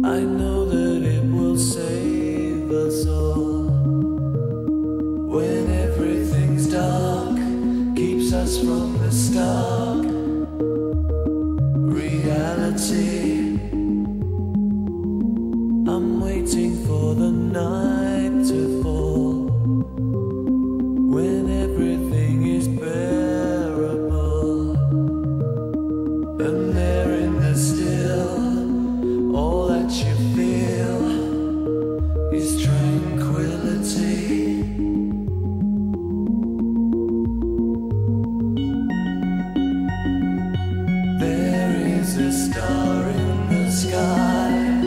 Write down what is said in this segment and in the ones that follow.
I know that it will save us all. When everything's dark, keeps us from the stark reality. I'm waiting for the night to fall, when everything is bearable, and there in the still, all that you feel is tranquility. There is a star in the sky,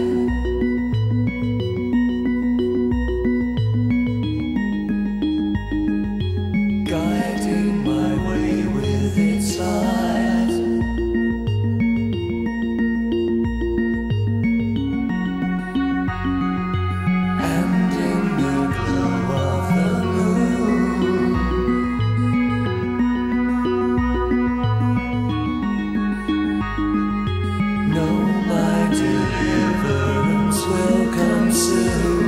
guiding my way with its light. And in the glow of the moon, know my deliverance will come soon.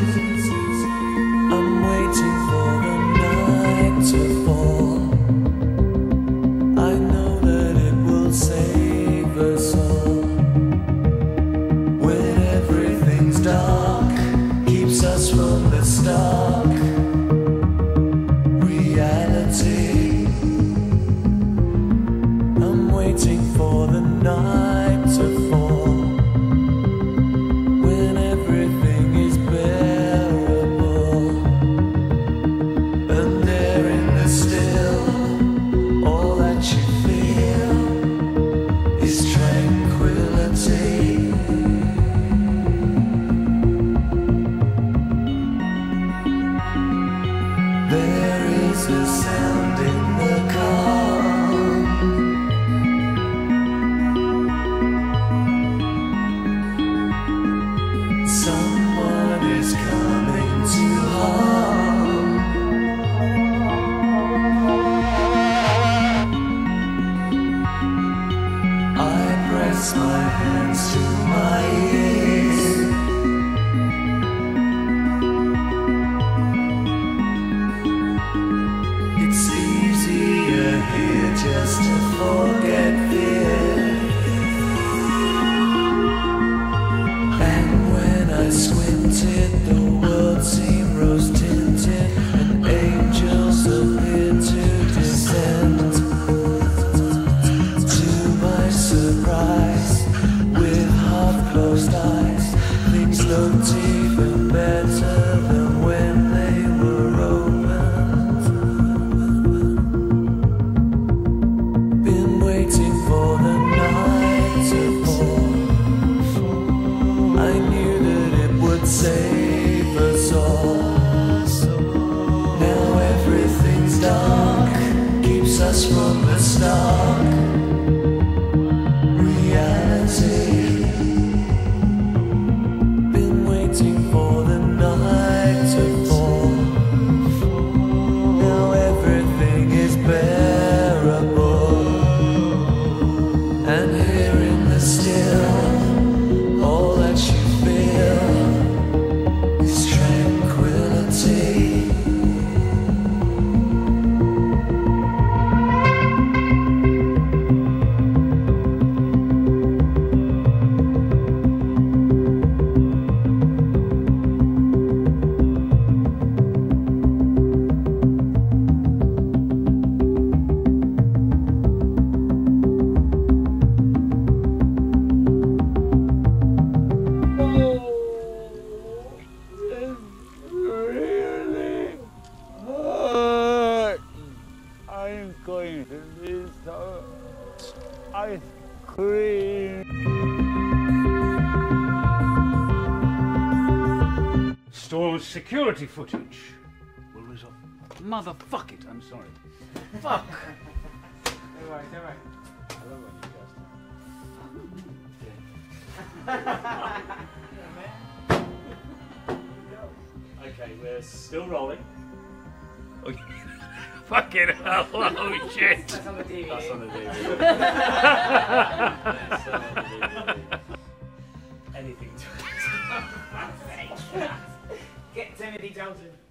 I'm waiting for the night to fall. I know that it will save us all. When everything's dark, keeps us from the stark reality. I'm waiting for the night to fall, when everything is bearable, and there in the still, all that you feel is tranquility. There is a sound in the calm, someone is coming to harm. I press my hands to my ears. It's easier here just to forget fear. And when I squinted, the world seemed rose tinted, and angels appeared to descend. To my surprise, with half closed eyes, things looked even better than when they were opened. Been waiting for the night to fall. I knew that it would save us all. Now everything's dark, keeps us from the stark reality. Been waiting for the night to fall. Now everything is bearable, and here in the still, all that you feel is tranquility. I'm going to need some ice cream. Stolen security footage will result. Motherfuck it, I'm sorry. Fuck. All right. I love when you guys. Okay, we're still rolling. Okay. Fucking hell, oh shit. That's on the DVD. That's on the DVD. That's on the DVD. anything to it. Get Timothy Dalton.